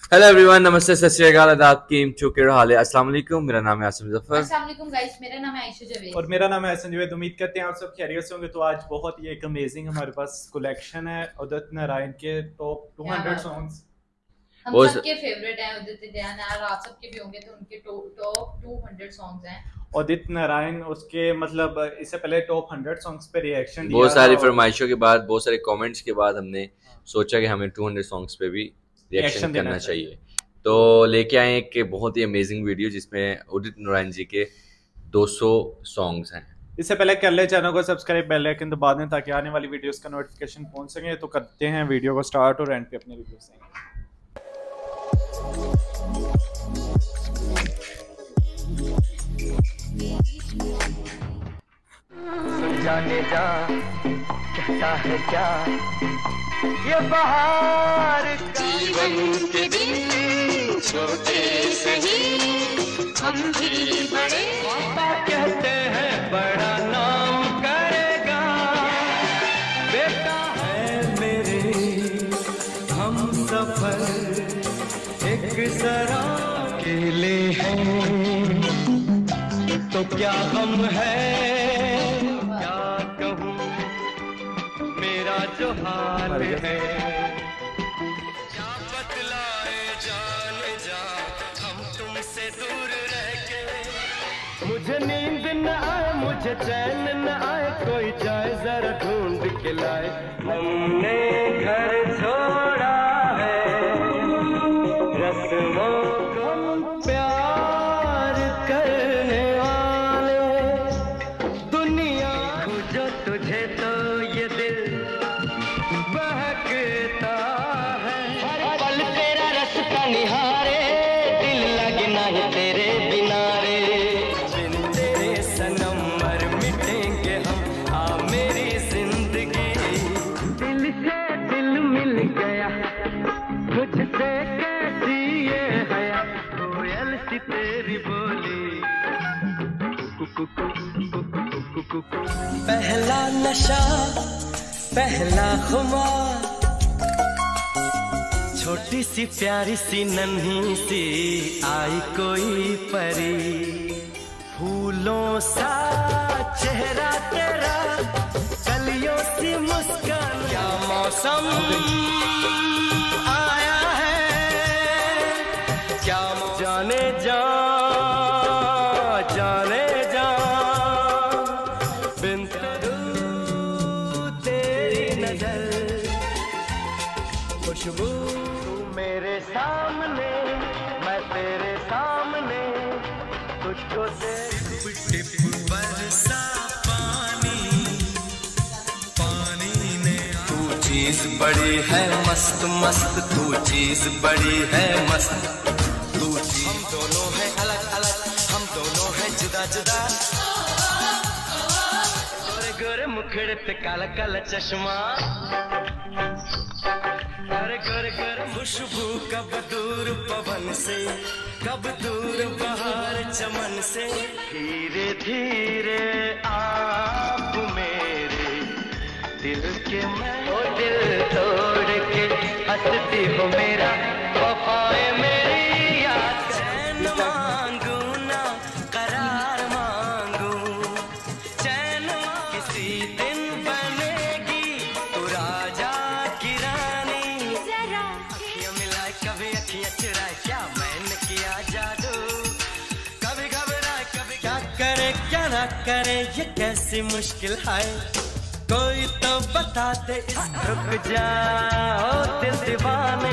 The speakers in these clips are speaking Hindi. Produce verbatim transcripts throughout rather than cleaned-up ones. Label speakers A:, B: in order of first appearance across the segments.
A: हेलो एवरीवन, नमस्ते, सत श्री अकाल, आदाब, कीम चुके हाल है। अस्सलाम वालेकुम, मेरा नाम है आसिम जफर।
B: अस्सलाम वालेकुम गाइस, मेरा नाम है आयशा जवेद
C: और मेरा नाम है हसन जवेद। उम्मीद करते हैं आप सब खैरियत से होंगे। तो आज बहुत ही एक अमेजिंग हमारे पास कलेक्शन है उदित नारायण के टॉप दो सौ सॉन्ग्स।
B: हम सबके फेवरेट हैं उदित नारायण, और आप सबके भी होंगे तो उनके टॉप दो सौ सॉन्ग्स हैं
C: उदित नारायण। उसके मतलब इससे पहले टॉप सौ सॉन्ग्स पे रिएक्शन दिया,
A: बहुत सारी फरमाइशों के बाद, बहुत सारे कमेंट्स के बाद हमने सोचा कि हमें दो सौ सॉन्ग्स पे भी रिएक्शन करना चाहिए। तो लेके आए एक बहुत ही अमेजिंग वीडियो जिसमें उदित नारायण जी के दो सौ सॉन्ग्स हैं।
C: इससे पहले कर ले चैनल को सब्सक्राइब, बेल आइकन दबा दें ताकि आने वाली वीडियोस का नोटिफिकेशन पहुंच सके। तो करते हैं वीडियो को स्टार्ट और एंड पे अपने रिव्यू से।
D: जाने जा कहता है क्या ये बहार
E: जीवन के दिन छोटे सही हम भी बड़े,
D: पापा कहते हैं बड़ा नाम करेगा, बेटा है मेरे हम सफर एक जरा अकेले हैं, तो क्या गम है क्या कहूँ मेरा जो हाल है, क्या बतलाए जाने जा हम तुमसे दूर रह के, मुझे नींद न आए मुझे चैन न आए, कोई जाए जरा ढूंढ के लाए, हमने घर छोड़ा है रस्मों को, प्यार करने वाले दुनिया खोजो तुझे तो ये दिल बहकता है, पल तेरा रास्ता निहारे दिल लगना है तेरे बिना रे, बिन तेरे सनम मर मिटेंगे हम आ मेरी जिंदगी, दिल से दिल मिल गया मुझसे कैसी ये हया, कोयल सी तेरी बोली, पहला नशा पहला खुमार, छोटी सी प्यारी सी नन्ही सी आई कोई परी, फूलों सा चेहरा तेरा कलियों सी मुस्कान, क्या मौसम आया है क्या जाने जा जाने जा बिन तेरी नजर खुशबू, तू मेरे सामने मैं तेरे सामने तुझको देख बरसा पानी पानी ने, तू चीज बड़ी है मस्त मस्त, तू चीज बड़ी है मस्त, तू हम दोनों है अलग अलग हम दोनों है जुदा जुदा, गोरे गोरे मुखड़े पे काला काला चश्मा, गोरे गोरे गोरे खुशबू कब दूर पवन से कब दूर बहार चमन से, धीरे धीरे आप मेरे दिल के मैं ओ दिल तोड़ के हंसती हो मेरा वफाए मेरी याद, चैन मांगू ना करार मांगू चैन किसी दिन बनेगी तू राजा की रानी, जरा अखियां मिलाए कभी अखियां चुराए, क्या मैंने किया जादू, कभी घबराए कभी क्या करे क्या ना करे ये कैसी मुश्किल है, कोई तो बता दे रुक जाओ दिल दीवाने,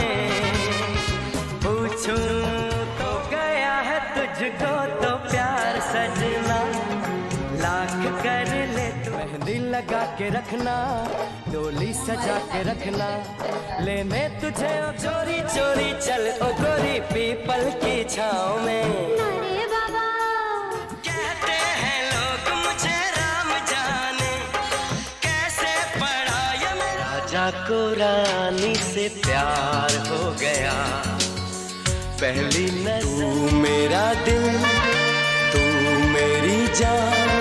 D: पूछूं तो गया है तुझको तो प्यार सजना, लाख कर ले तू मेहंदी लगा के रखना, डोली सजा के रखना, लेने तुझे ओ चोरी चोरी चल ओ गोरी पीपल की छाँव में, कहते हैं लोग मुझे राम जाने कैसे पड़ा ये मेरा, राजा को रानी से प्यार हो गया पहली नजर, तू मेरा दिल तू मेरी जान,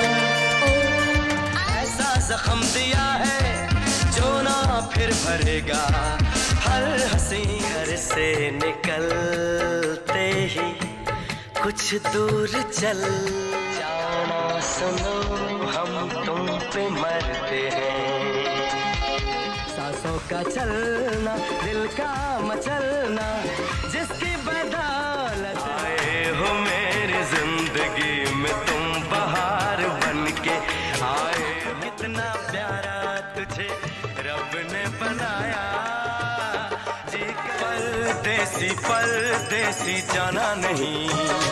D: ऐसा जख्म दिया है जो ना फिर भरेगा, हर हंसी घर से निकलते ही कुछ दूर चल जाना, सुनो हम तुम पे मरते हैं। सांसों का चलना, दिल का मचलना, जिसकी बदौलत आए हो मेरी जिंदगी में तुम बहार बनके आए। कितना प्यारा तुझे रब ने बनाया, जी परदेसी परदेसी जाना नहीं,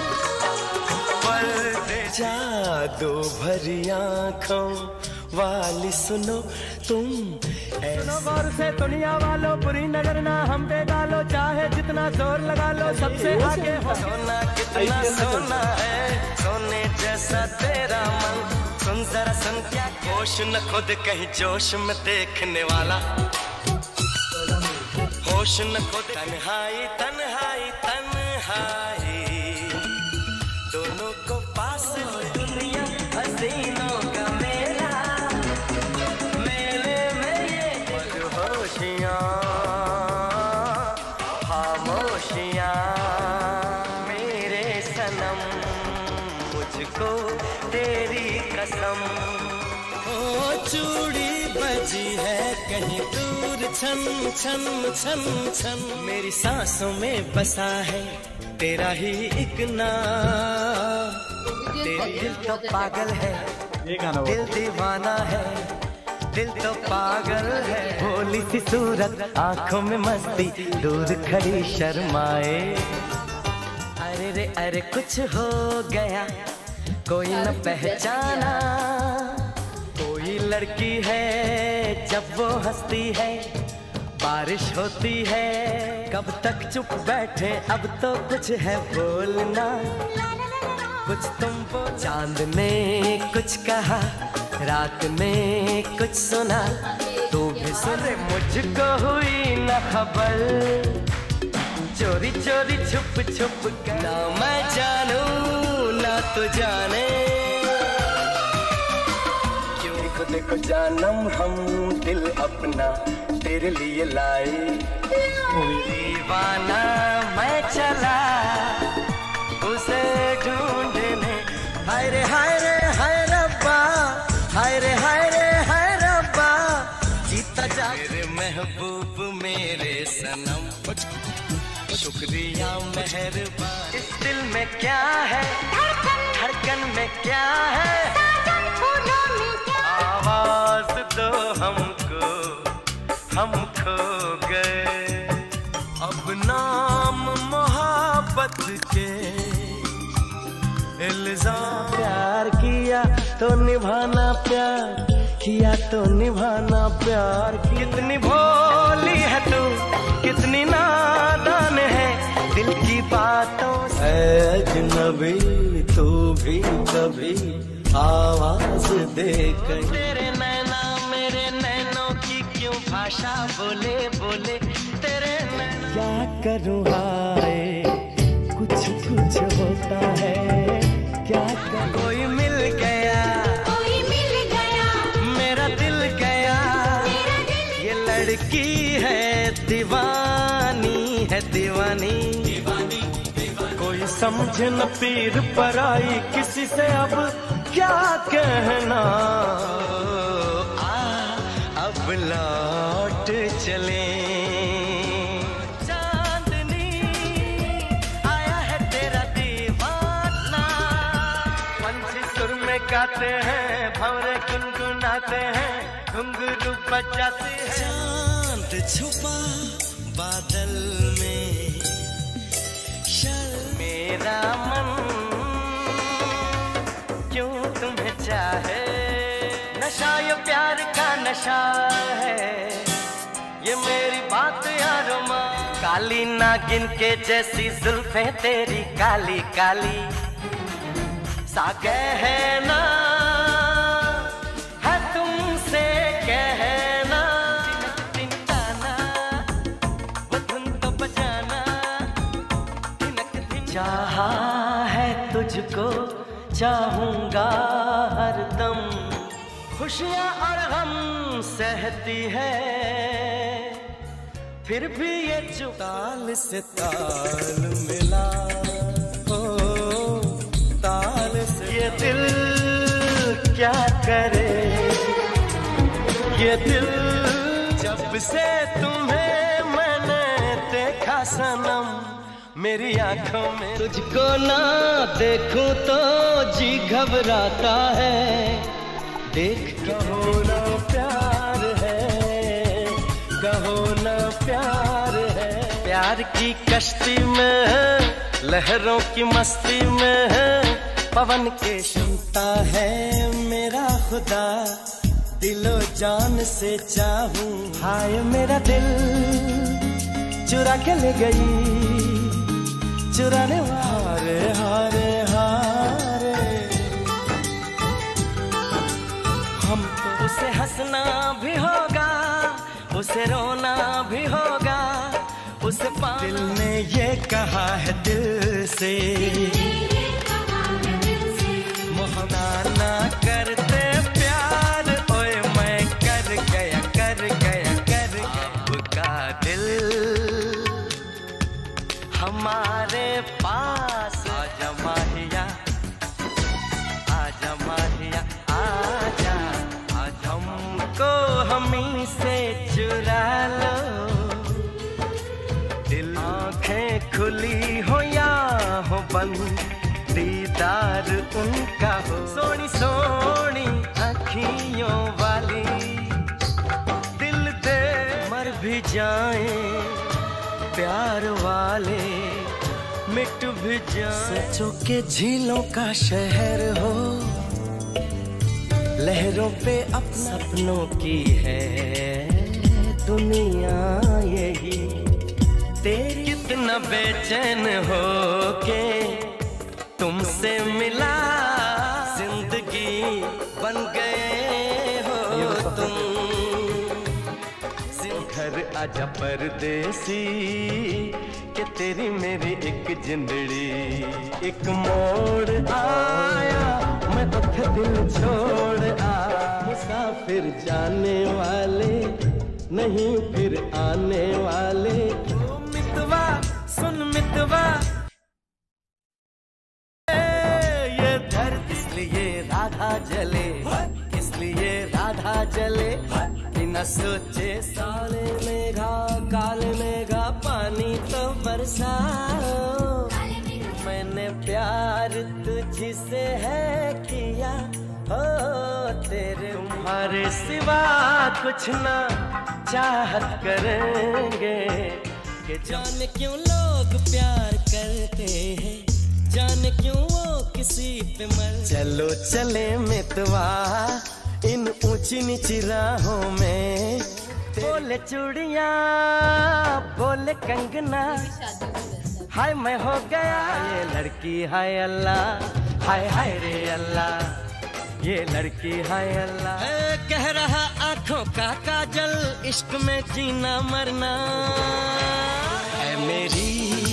D: परदेसी जादू भरी आँखों वाली सुनो तुम। सुनो गौर से दुनिया वालों, बुरी नजर ना हम पे डालो, चाहे जितना जोर लगा लो सबसे आगे हो। सोना कितना सोना है, सोने जैसा तेरा मन, सुन जरा सुन क्या होश न खुद कहीं जोश में देखने वाला, होश न खुद। तन्हाई तन्हाई तन्हाई दोनों को पास हो, दुनिया हसीनों का मेला, मेले में ये मदहोशियाँ खामोशियाँ मेरे सनम, मुझको तेरी कसम। ओ चूड़ी बजी है कहीं दूर छन छन छन छन, मेरी सांसों में बसा है तेरा ही एक नाम। तेरा दिल तो पागल है, दिल दीवाना है, दिल तो पागल है। भोली सी सूरत आंखों में मस्ती, दूर खड़ी शर्माए। अरे रे अरे कुछ हो गया कोई न पहचाना, कोई लड़की है जब वो हंसती है बारिश होती है। कब तक चुप बैठे अब तो कुछ है बोलना, कुछ तुम वो। चांद ने कुछ कहा, रात ने कुछ सुना, तू भी सुन। मुझको हुई न खबर, चोरी चोरी छुप छुप कर, ना मैं जानू ना तू जाने, क्यों खुद को जानम हम दिल अपना तेरे लिए लाए। दीवाना मैं चला उसे ढूंढने, हाय रे हाय रे हाय रब्बा, हाय रे हाय रे हाय रब्बा, जीता जा मेरे महबूब मेरे सनम, शुक्रिया मेहरबान। इस दिल में क्या है, धड़कन में क्या है, आवाज दो हमको, हम खो गए। अब नाम मोहब्बत के इल्जाम, प्यार किया तो निभाना, प्यार किया तो निभाना प्यार। कितनी भोली है तू, कितनी नादान है दिल की बातों से। अजनबी तू भी कभी आवाज दे कहीं, तेरे नैना मेरे नैनों की क्यों भाषा बोले बोले तेरे नैना। क्या करूँ हाय कुछ कुछ होता है, क्या कर। कोई मिल गया, कोई मिल गया, मेरा दिल गया, मेरा दिल। ये लड़की है दीवानी है दीवानी, दीवानी, दीवानी। कोई समझ न पीर पर आई किसी से अब क्या कहना। आ, अब लौट चले चांदनी, आया है तेरा दीवाना। पंछी सुर में गाते हैं, भंवरे गुनगुनाते हैं, घुंघरू बजाते हैं। चांद छुपा बादल में, शर मेरा मन क्यों तुम्हें चाहे। नशा ये प्यार का नशा है, ये मेरी बात यारो माँ। काली नागिन के जैसी जुल्फें तेरी काली काली, सागे है ना है तुमसे कहना। तिनताना वो धुन तो बजाना, तिनक दिन चाहा है तुझको चाहूंगा हरदम। खुशियाँ और गम सहती है फिर भी ये जो ताल से ताल मिला, ओ ताल से ये दिल क्या करे, ये दिल जब से तुम्हें मैंने देखा सनम, मेरी आंखों में तुझको ना देखूं तो जी घबराता है, देख कहो ना प्यार है, कहो ना प्यार है। प्यार की कश्ती में लहरों की मस्ती में पवन के क्षमता है मेरा खुदा, दिलो जान से चाहूं। हाय मेरा दिल चुरा के ले गई, चुराने हारे हारे हारे। हमको उसे हंसना भी होगा, उसे रोना भी होगा, उसे दिल ने ये कहा है दिल से, मोहब्बत ना करते प्यार, ओए मैं कर गया कर गया कर गया का दिल हमारे पास। आजा माहिया आजा माहिया आजा, आज हमको हमी से चुरा लो, दिल आंखें खुली हो या हो बंद, दीदार उनका हो। सोनी सोनी अखियों वाली दिल दे मर भी जाए, प्यार वाले मिट भी जाए। सोचो के झीलों का शहर हो, लहरों पे अपना सपनों की है दुनिया यही। तेरी कितना बेचैन हो के तुमसे मिला, जिंदगी बन गए हो तुम। घर आजा परदेसी कि तेरी मेरी एक जिंदड़ी, एक मोड़ आया मैं तो दिल छोड़ आ। मुसाफिर जाने वाले नहीं फिर आने वाले। ओ मितवा सुन मितवा, ये धरती इसलिए राधा जले, इसलिए राधा जले, बिना सोचे साले मेघा काले मेघा पानी तो बरसाओ। मैंने प्यार तुझसे है किया, ओ तेरे तुम्हारे सिवा कुछ ना चाहत करेंगे। कि जाने क्यों लोग प्यार करते हैं, जाने क्यों वो किसी पे मर। चलो चले मितवा इन ऊंची नीची राहों में, बोले चूड़िया बोले कंगना, हाय मैं हो गया ये लड़की हाय अल्लाह, हाय हाय रे अल्लाह ये लड़की हाय अल्लाह। कह रहा आंखों का काजल इश्क में जीना मरना, है मेरी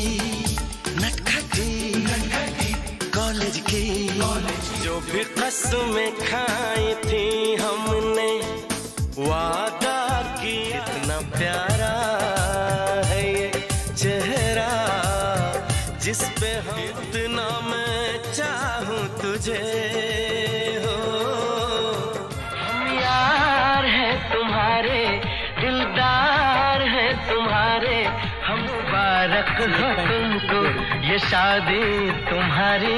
D: कॉलेज की जो भी कसमें खाई थी हमने, वादा की। इतना प्यारा है ये चेहरा जिस पे हम इतना मैं चाहूं तुझे हो। हम यार हैं तुम्हारे, दिलदार हैं तुम्हारे, हम मुबारक हो तुमको ये शादी तुम्हारी।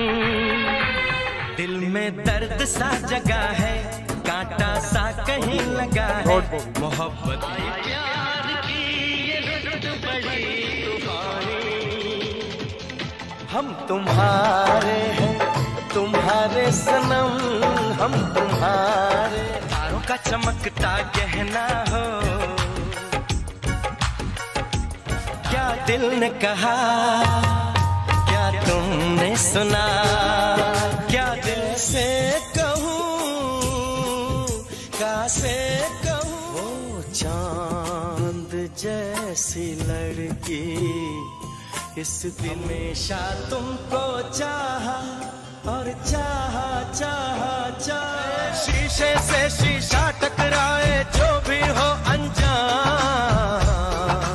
D: दिल में दर्द सा जगा है, कांटा सा कहीं लगा है, मोहब्बत प्यार की ये लुट बड़ी तूफानी। हम तुम्हारे हैं तुम्हारे सनम, हम तुम्हारे तारों का चमकता गहना हो। क्या दिल ने कहा, क्या तुमने सुना, क्या दिल से कहूँ कैसे कहूँ। ओ चांद जैसी लड़की इस दिल में शा तुमको चाहा और चाहा चाहा चाहा। शीशे से शीशा टकराए जो भी हो अनजान,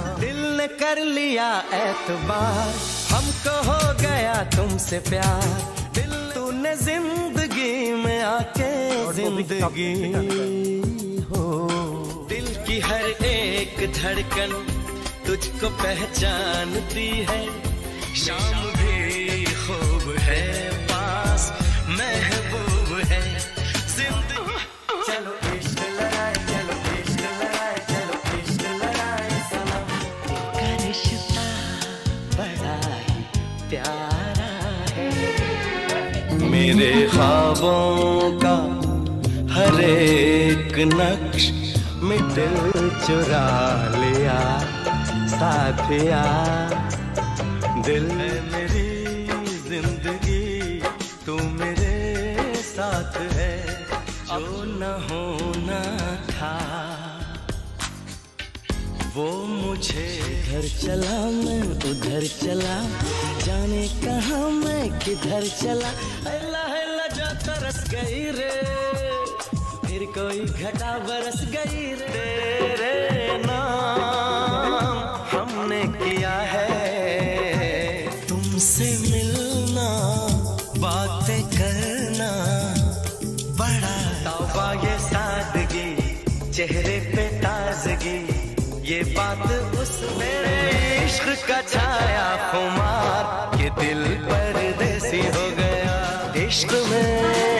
D: एतबार, हमको हो गया तुमसे प्यार, दिल तूने जिंदगी में आके जिंदगी हो। दिल की हर एक धड़कन तुझको पहचानती है, शाम भी खूब है पास महबूब है जिंदगी। चलो इश्क लड़ाए, चलो इश्क लड़ाए, चलो इश्क लड़ाए सनम, का रिश्ता बड़ा ही प्यारा है। मेरे ख्वाबों का हर एक नक्श में दिल चुरा लिया साथिया, दिल है मेरी जिंदगी, तू मेरे साथ है, जो न होना था वो मुझे। इधर चला मैं उधर चला, जाने कहाँ मैं किधर चला, हिला हिला जा तरस गई रे, फिर कोई घटा बरस गई रे। तेरे नाम हमने किया है, तुमसे मिलना बातें करना बड़ा तौबा, ये सादगी चेहरे पे ताजगी, ये बात उस मेरे इश्क का छाया खुमार, ये दिल परदेसी हो गया। इश्क में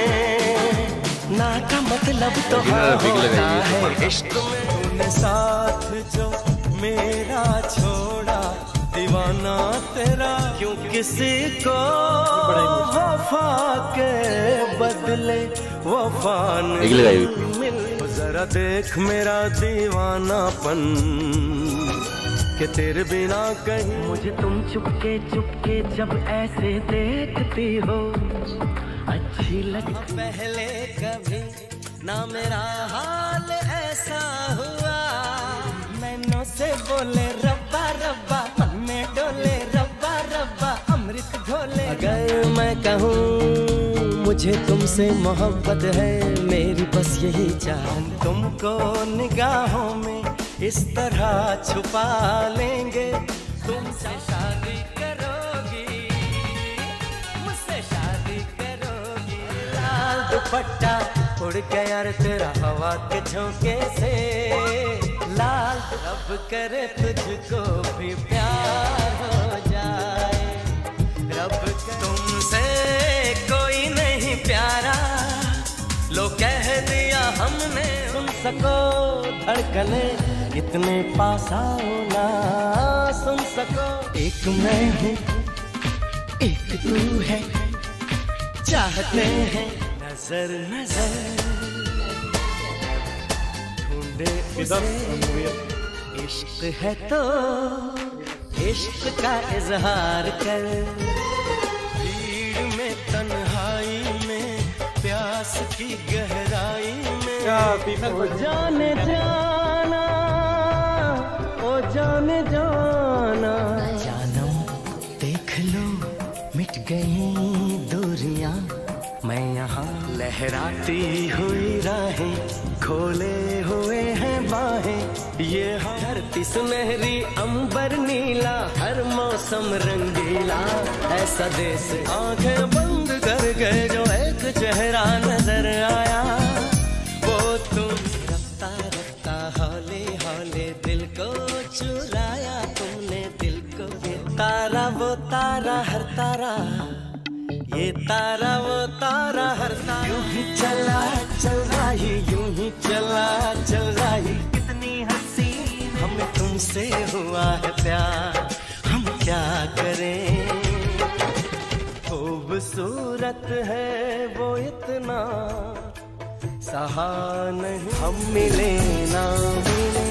D: ना का मतलब तो हाँ होता है, इश्क में तूने साथ जो मेरा छोड़ा, दीवाना तेरा क्यों किसी को वफा के बदले वफा नहीं मिल। जरा देख मेरा दीवानापन कि तेरे बिना कहीं, मुझे तुम चुपके चुपके जब ऐसे देखती हो अच्छी लगती। पहले कभी ना मेरा हाल ऐसा हुआ, मैनों से बोले रब्बा रब्बा, मन में डोले रब्बा रब्बा, अमृत घोले। अगर मैं कहूँ मुझे तुमसे मोहब्बत है, मेरी बस यही चाहत, तुमको निगाहों में इस तरह छुपा लेंगे। तुमसे शादी करोगी, मुझसे शादी करोगी, लाल दुपट्टा उड़ गया रे तेरा हवा के झोंके से, लाल रब करे तुझको भी प्यार हो जाए, रब तुमसे कोई नहीं प्यारा, लो कह दिया हमने। सुन सको धड़कने कितने पास आओ ना, सुन सको एक मैं हूँ एक तू है, चाहते हैं नजर नजर ढूंढे उसे, इश्क है तो इश्क का इजहार कर, भीड़ में तन्हाई में प्यास की गहराई में, ओ जाने जाना ओ जाने जाना, जानम देख लो मिट गई दूरियां, मैं यहाँ लहराती हुई राहें, खोले हुए हैं बाहें, ये धरती सुनहरी अंबर नीला, हर मौसम रंगीला, ऐसा देश आंखें बंद कर गए जो एक चेहरा नजर आया, वो तुम रफ्ता रफ्ता हौले हौले दिल को चुराया तुमने, दिल को। ये तारा वो तारा हर तारा, ये तारा वो तारा हर तारा, यूं ही चला चल रही, यूं ही चला चल रही, कितनी हसीन हमें तुमसे हुआ है प्यार, हम क्या करें, खूबसूरत है वो इतना, सहा नहीं हम मिले ना मिले,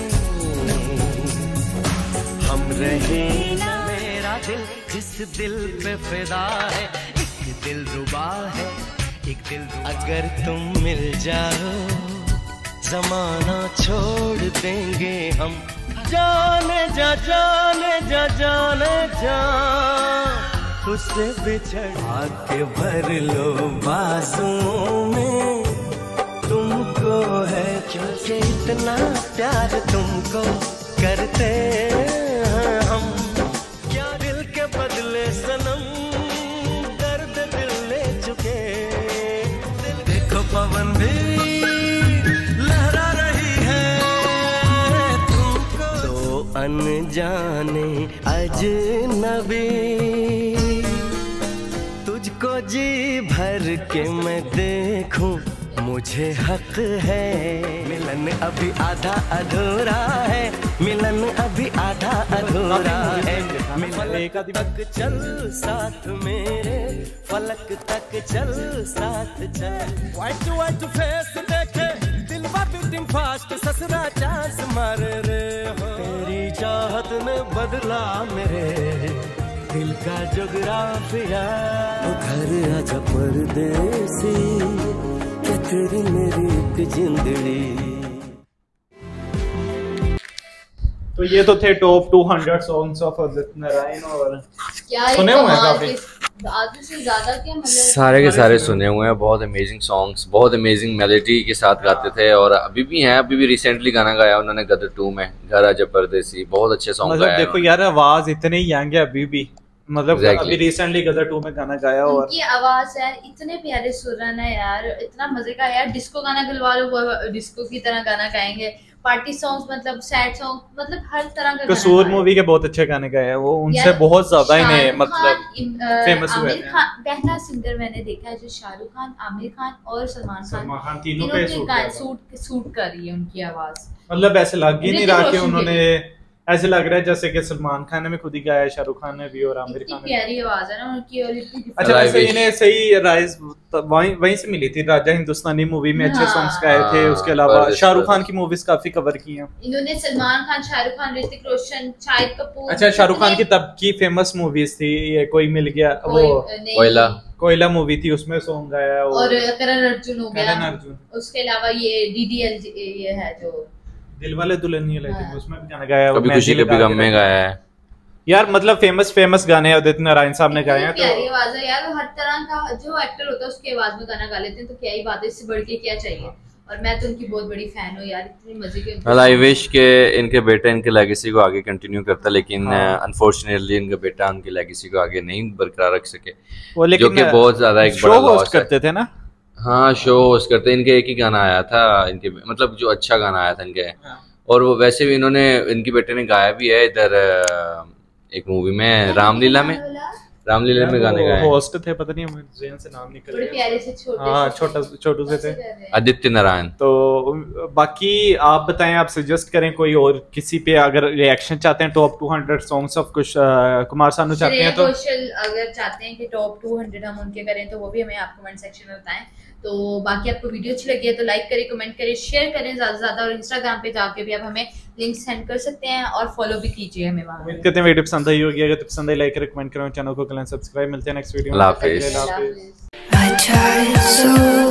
D: हम रहे ना। मेरा दिल जिस दिल पे फिदा है, दिल रुबा है एक दिल रुबा, अगर तुम मिल जाओ जमाना छोड़ देंगे हम, जाने जा जाने जा जाने जा, उससे बिछड़ आके भर लो बाजुओं में, तुमको है क्योंकि इतना प्यार तुमको करते हैं हम, क्या जाने अजनबी, तुझको जी भर के मैं देखूं मुझे हक है। मिलन अभी आधा अधूरा है, मिलन अभी आधा अधूरा है। फलक तक चल साथ मेरे, फलक तक चल साथ चल। वाइट टू वाइट फेस देखे दिल बीटिंग फास्ट, ससुरा चांस मारे रे हो। तेरी चाहत ने बदला मेरे दिल का जोग्राफिया। घर आजा परदेसी, क्या तेरी मेरी एक जिंदड़ी।
C: तो ये तो थे top two hundred songs of Udit Narayan. और
B: क्या
C: सुने हुए हैं काफी,
B: आधे से ज्यादा क्या मतलब
A: सारे के सारे सुने हुए हैं। बहुत अमेजिंग सॉन्ग्स, बहुत अमेजिंग मेलोडी के साथ गाते थे और अभी भी हैं। अभी भी रिसेंटली गाना गाया उन्होंने गदर टू में, घर आजा परदेसी, बहुत अच्छे सॉन्ग
C: मतलब
A: गाया।
C: देखो यार आवाज इतनी यंग है अभी भी, मतलब
A: exactly.
C: अभी रिसेंटली गदर टू में गाना गाया। और
B: उनकी आवाज यार इतने प्यारे सुर है ना यार, इतना मजे का यार। डिस्को गाना गलवा लो वो डिस्को की तरह गाना गाएंगे, पार्टी सॉन्ग्स मतलब सैड सॉन्ग, मतलब हर तरह का।
C: कसूर मूवी के बहुत अच्छे गाने गाए हैं वो, उनसे बहुत ज्यादा इन्हें मतलब फेमस हुए हैं।
B: पहला सिंगर मैंने देखा है जो शाहरुख खान, आमिर खान और सलमान खान,
C: सलमान खान तीनों पे
B: सूट सूट कर रही है उनकी आवाज।
C: मतलब ऐसे लग ही नहीं रहा कि उन्होंने, ऐसे लग रहा है जैसे कि सलमान खान ने भी खुद ही गाया है, शाहरुख खान ने भी और आमिर खान ने।
B: प्यारी आवाज है ना उनकी। और इतनी
C: अच्छा वैसे इन्हें सही राइज वहीं वहीं से मिली थी, राजा हिंदुस्तानी मूवी में अच्छे सॉन्ग्स गाए थे। उसके अलावा शाहरुख खान की मूवीज काफी कवर की हैं
B: इन्होंने। सलमान खान, शाहरुख खान, ऋतिक रोशन, शाहिद कपूर।
C: अच्छा शाहरुख खान की तब की फेमस मूवीज थी ये कोई मिल गया, वो
A: कोयला
C: कोयला मूवी थी, उसमें सॉन्ग गाया।
B: और करण अर्जुन हो गया।
C: करण अर्जुन।
B: उसके अलावा ये डीडीएल ये है जो
C: दिलवाले दुल्हनिया ले थे, उसमें भी गाना गाया।
A: कभी खुशी कभी गम में गाया है
C: यार। मतलब फेमस फेमस गाने उदित नारायण साहब ने गाए हैं। तो
B: प्यारी आवाज है यार, हर तरह का जो एक्टर होता है उसकी आवाज में गाना गा लेते हैं, तो क्या ही बात है, इससे बढ़ के क्या चाहिए। और मैं तो उनकी बहुत बड़ी फैन हूँ यार, इतनी मजे के।
A: well, I wish के इनके बेटा इनके लेगेसी को आगे कंटिन्यू करता, लेकिन अनफॉर्चुनेटली हाँ। इनका बेटा उनकी लेगेसी को आगे नहीं बरकरार रख सके, जो कि बहुत ज्यादा एक बड़ा लॉस
C: करते थे ना।
A: हाँ शो होस्ट करते, इनके एक ही गाना आया था इनके, मतलब जो अच्छा गाना आया था इनके। और वो वैसे भी इन्होंने, इनके बेटे ने गाया भी है इधर एक मूवी में, रामलीला में, रामलीला में गाने गाए।
C: होस्ट थे, पता नहीं मुझे से नाम निकल गया।
B: बड़े प्यारे से छोटे,
C: हाँ छोटा छोटू से थे,
A: आदित्य नारायण। तो
C: बाकी आप बताएं, आप सजेस्ट करें कोई और किसी पे अगर रिएक्शन चाहते हैं, top two hundred songs of कुछ कुमार सानू चाहते हैं तो
B: अगर चाहते हैं कि टॉप टू हंड्रेड हम उनके करें तो वो भी हमें आप कमेंट सेक्शन में बताएं। तो बाकी आपको वीडियो अच्छी लगी है तो लाइक करें, कमेंट करें, शेयर करें ज्यादा से ज्यादा। और इंस्टाग्राम पे जाके भी आप हमें लिंक सेंड कर सकते हैं और फॉलो भी कीजिए हमें वहां।
C: उम्मीद करते हैं वीडियो पसंद आई होगी। अगर पसंद आई लाइक करें, कमेंट करें, चैनल को करें सब्सक्राइब। मिलते हैं नेक्स्ट वीडियो में।
A: अल्लाह हाफिज़।